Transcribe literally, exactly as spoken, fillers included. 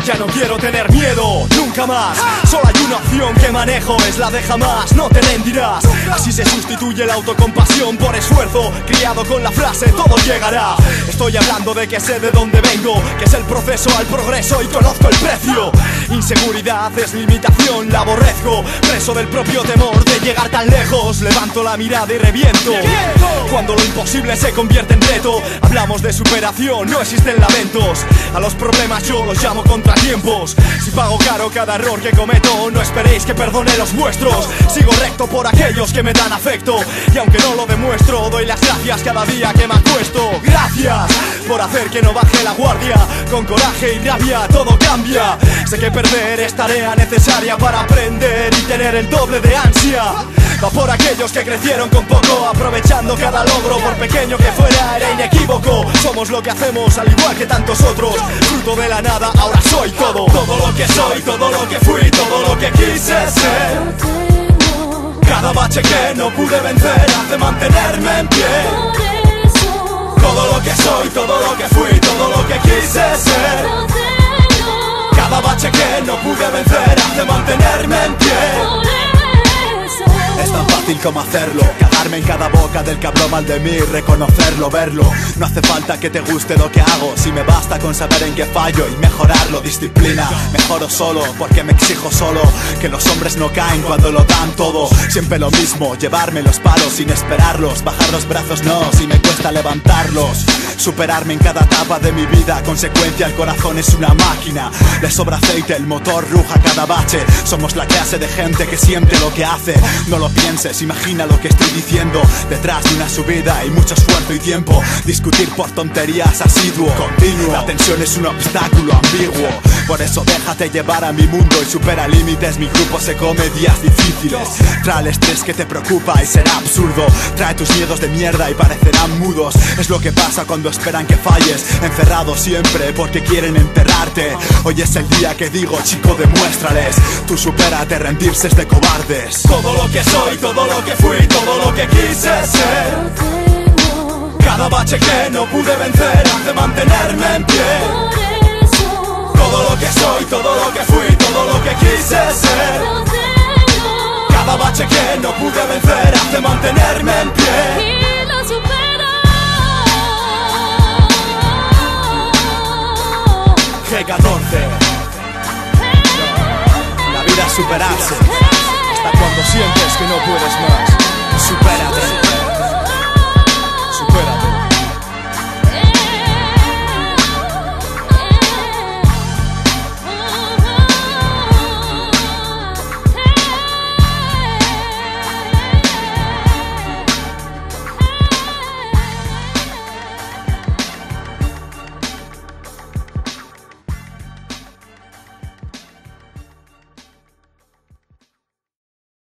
Ya no quiero tener miedo, nunca más. Solo hay una opción que manejo, es la de jamás. No te rendirás. Así se sustituye la autocompasión por esfuerzo, criado con la frase todo llegará. Estoy hablando de que sé de dónde vengo, que es el proceso al progreso y conozco el precio. Inseguridad es limitación, la aborrezco, preso del propio temor de llegar tan lejos. Levanto la mirada y reviento cuando lo imposible se convierte en reto. Hablamos de superación, no existen lamentos. A los problemas yo los llamo contratiempos. Si pago caro cada error que cometo, no esperéis que perdone los vuestros. Sigo recto por aquellos que me dan afecto, y aunque no lo demuestro, doy las gracias cada día que me acuesto. Gracias por hacer que no baje la guardia. Con coraje y rabia todo cambia. Sé que perder es tarea necesaria para aprender y tener el doble de ansia. Va por aquellos que crecieron con poco, aprovechando cada logro, por pequeño que fuera, era inequívoco. Somos lo que hacemos, al igual que tantos otros. Fruto de la nada, ahora soy todo. Todo lo que soy, todo lo que fui, todo lo que quise ser. Cada bache que no pude vencer hace mantenerme en pie. Todo lo que soy, todo lo que fui, todo lo que quise ser. Cada bache que no pude vencer hace mantenerme en pie. Es tan fácil como hacerlo, cagarme en cada boca del que habló mal de mí, reconocerlo, verlo. No hace falta que te guste lo que hago, si me basta con saber en qué fallo y mejorarlo. Disciplina, mejoro solo porque me exijo solo. Que los hombres no caen cuando lo dan todo. Siempre lo mismo, llevarme los palos sin esperarlos. Bajar los brazos no, si me cuesta levantarlos. Superarme en cada etapa de mi vida, consecuencia el corazón es una máquina. Le sobra aceite, el motor ruja cada bache. Somos la clase de gente que siente lo que hace. No lo pienses, imagina lo que estoy diciendo. Detrás de una subida hay mucho esfuerzo y tiempo. Discutir por tonterías asiduo, continuo. La tensión es un obstáculo ambiguo. Por eso déjate llevar a mi mundo y supera límites. Mi grupo se come días difíciles. Trae el estrés que te preocupa y será absurdo. Trae tus miedos de mierda y parecerán mudos. Es lo que pasa cuando esperan que falles, encerrado siempre porque quieren enterrarte. Hoy es el día que digo, chico, demuéstrales. Tú supérate, rendirse es de cobardes. Todo lo que soy, todo lo que fui, todo lo que quise ser. Cada bache que no pude vencer hace mantenerme en pie. Todo lo que soy, todo lo que fui, todo lo que quise ser. Cada bache que no